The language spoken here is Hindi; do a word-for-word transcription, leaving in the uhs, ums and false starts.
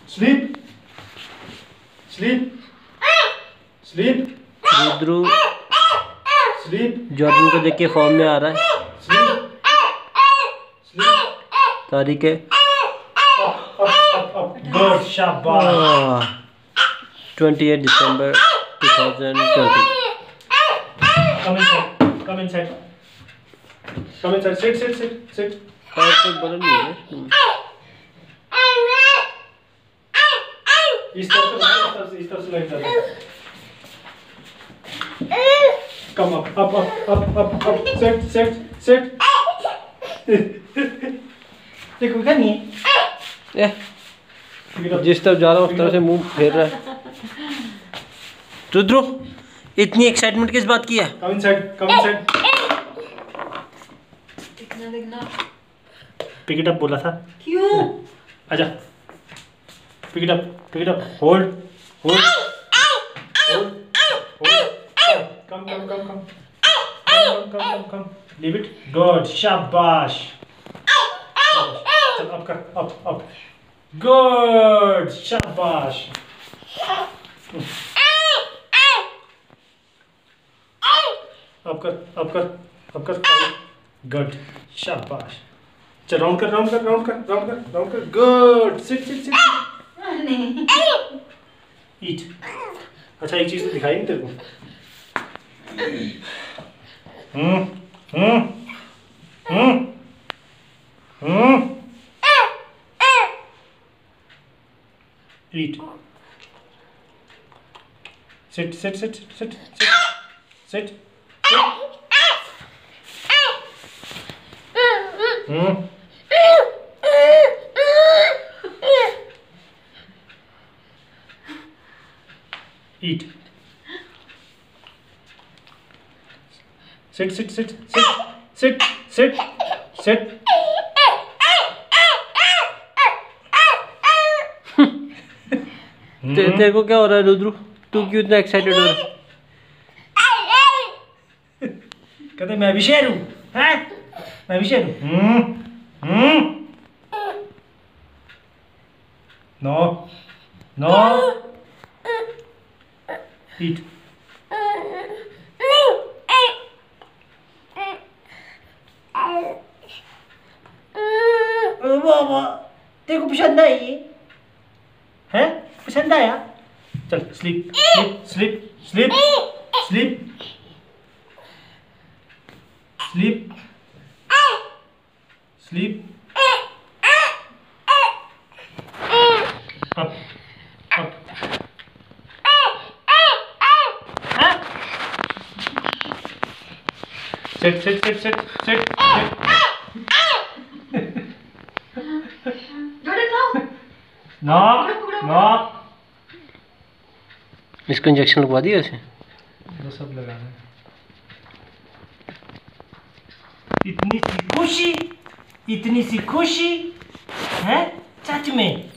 Sleep. Sleep. Sleep. Rudra Sleep. Jordan को देख के फॉर्म में आ रहा है। Sleep. Sleep. तारीख है Up, up, up. Good. Shabash. Twenty eight December two thousand twenty. Come inside. Come inside. Come inside. Sit, sit, sit, sit. और कोई बदल नहीं है। इस तरफ से इस तरफ से इस तरफ से लाइन चल रहा है। Come up, up, up, up, up, up. Sit, sit, sit. देखो क्या नहीं है? ए, जिस तरफ जा रहा हूँ उस तरफ से मुंह फेर रहा है। रुद्र इतनी एक्साइटमेंट किस बात की है? Come inside, come inside. देखना देखना। Pick it up बोला था। क्यों? आजा। Pick it up, pick it up. Hold, hold, hold, hold. Come, come, come, come. Come, come, come, come. Leave it. Good. Shabash. चल up कर, up, up. Good. Shabash. up कर, up कर, up कर. Good. Shabash. चल राउंड कर, राउंड कर, राउंड कर, राउंड कर, राउंड कर. Good. Sit, sit, sit. Eat. अच्छा एक चीज तो दिखाई नहीं तेरे को. हम्म हम्म हम्म हम्म. Eat. Sit, sit, sit, sit, sit, sit. हम्म. Eat. Sit, sit, sit, sit, sit, sit, sit. ते, तेरे को क्या हो रहा है रुद्र? तू क्यों इतना एक्साइटेड हो रहा है? कहते मैं भी शेर हूँ, हैं? मैं भी शेर हूँ. हम्म हम्म. No, no. Eat. बाबा तेरे को पसंद आई ये? हैं? पसंद आया? चल sleep sleep sleep sleep sleep sleep sleep. Up, up. Sit, sit, sit, sit, sit, sit. No, no. इसको इंजेक्शन लगवा दिया उसे? वो सब लगा रहे हैं. इतनी सी खुशी, इतनी सी खुशी है सच में.